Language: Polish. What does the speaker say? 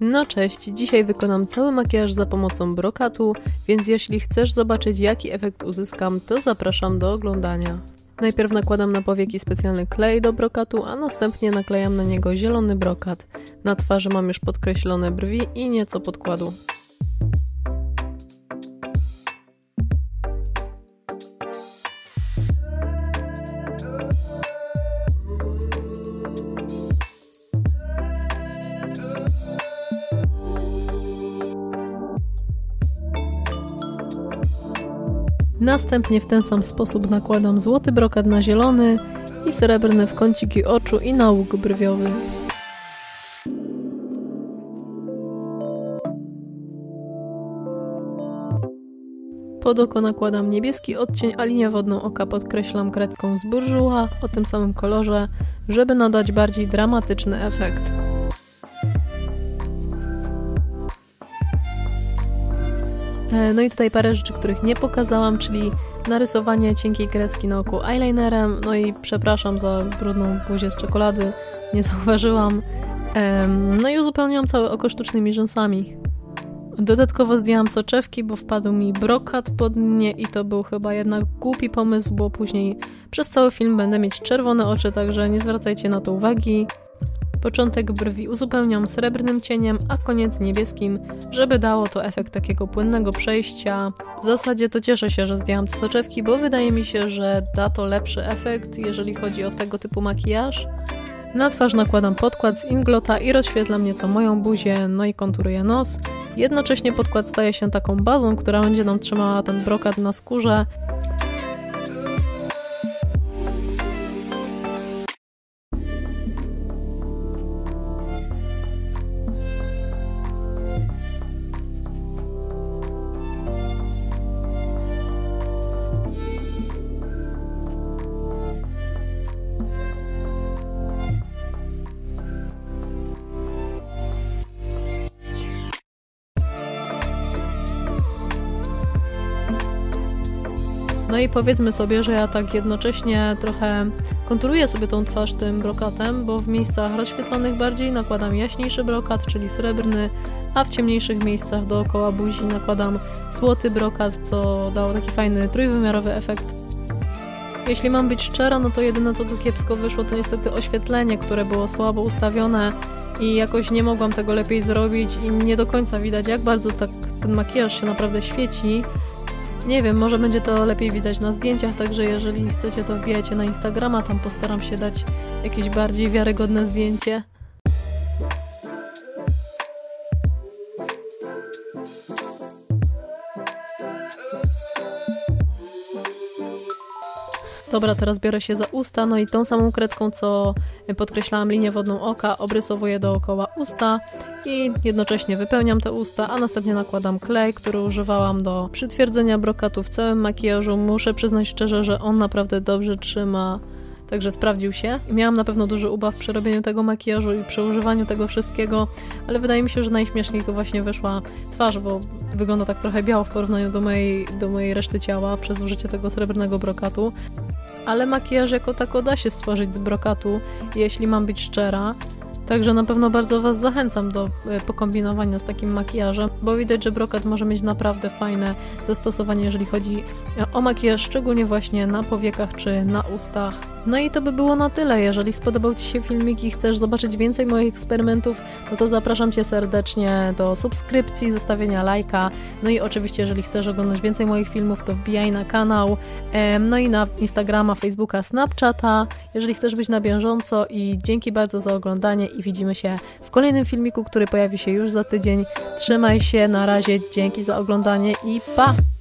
No cześć, dzisiaj wykonam cały makijaż za pomocą brokatu, więc jeśli chcesz zobaczyć jaki efekt uzyskam, to zapraszam do oglądania. Najpierw nakładam na powieki specjalny klej do brokatu, a następnie naklejam na niego zielony brokat. Na twarzy mam już podkreślone brwi i nieco podkładu. Następnie w ten sam sposób nakładam złoty brokat na zielony i srebrny w kąciki oczu i na łuk brwiowy. Pod oko nakładam niebieski odcień, a linię wodną oka podkreślam kredką z Bourjois o tym samym kolorze, żeby nadać bardziej dramatyczny efekt. No i tutaj parę rzeczy, których nie pokazałam, czyli narysowanie cienkiej kreski na oku eyelinerem, no i przepraszam za brudną buzię z czekolady, nie zauważyłam. No i uzupełniłam całe oko sztucznymi rzęsami. Dodatkowo zdjęłam soczewki, bo wpadł mi brokat pod nie i to był chyba jednak głupi pomysł, bo później przez cały film będę mieć czerwone oczy, także nie zwracajcie na to uwagi. Początek brwi uzupełniam srebrnym cieniem, a koniec niebieskim, żeby dało to efekt takiego płynnego przejścia. W zasadzie to cieszę się, że zdjęłam te soczewki, bo wydaje mi się, że da to lepszy efekt, jeżeli chodzi o tego typu makijaż. Na twarz nakładam podkład z Inglota i rozświetlam nieco moją buzię, no i konturuję nos. Jednocześnie podkład staje się taką bazą, która będzie nam trzymała ten brokat na skórze. No i powiedzmy sobie, że ja tak jednocześnie trochę konturuję sobie tą twarz tym brokatem, bo w miejscach rozświetlonych bardziej nakładam jaśniejszy brokat, czyli srebrny, a w ciemniejszych miejscach dookoła buzi nakładam złoty brokat, co dało taki fajny trójwymiarowy efekt. Jeśli mam być szczera, no to jedyne co tu kiepsko wyszło to niestety oświetlenie, które było słabo ustawione i jakoś nie mogłam tego lepiej zrobić i nie do końca widać jak bardzo tak ten makijaż się naprawdę świeci. Nie wiem, może będzie to lepiej widać na zdjęciach, także jeżeli chcecie to wbijajcie na Instagrama, tam postaram się dać jakieś bardziej wiarygodne zdjęcie. Dobra, teraz biorę się za usta, no i tą samą kredką, co podkreślałam linię wodną oka, obrysowuję dookoła usta i jednocześnie wypełniam te usta, a następnie nakładam klej, który używałam do przytwierdzenia brokatu w całym makijażu. Muszę przyznać szczerze, że on naprawdę dobrze trzyma, także sprawdził się. Miałam na pewno duży ubaw przy robieniu tego makijażu i przy używaniu tego wszystkiego, ale wydaje mi się, że najśmieszniej to właśnie wyszła twarz, bo wygląda tak trochę biało w porównaniu do mojej reszty ciała przez użycie tego srebrnego brokatu. Ale makijaż jako tako da się stworzyć z brokatu, jeśli mam być szczera. Także na pewno bardzo Was zachęcam do pokombinowania z takim makijażem, bo widać, że brokat może mieć naprawdę fajne zastosowanie, jeżeli chodzi o makijaż, szczególnie właśnie na powiekach czy na ustach. No i to by było na tyle. Jeżeli spodobał Ci się filmik i chcesz zobaczyć więcej moich eksperymentów, no to zapraszam Cię serdecznie do subskrypcji, zostawienia lajka. No i oczywiście, jeżeli chcesz oglądać więcej moich filmów, to wbijaj na kanał, no i na Instagrama, Facebooka, Snapchata, jeżeli chcesz być na bieżąco i dzięki bardzo za oglądanie i widzimy się w kolejnym filmiku, który pojawi się już za tydzień. Trzymaj się, na razie, dzięki za oglądanie i pa!